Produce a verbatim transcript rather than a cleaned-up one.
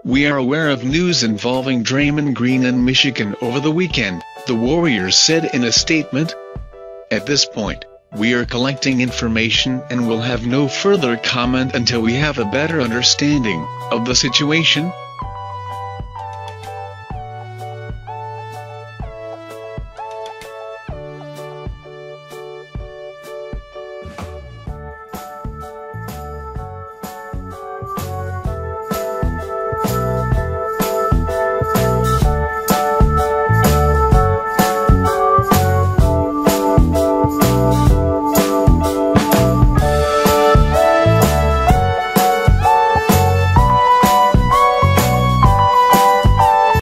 We are aware of news involving Draymond Green in Michigan over the weekend, the Warriors said in a statement. At this point, we are collecting information and will have no further comment until we have a better understanding of the situation.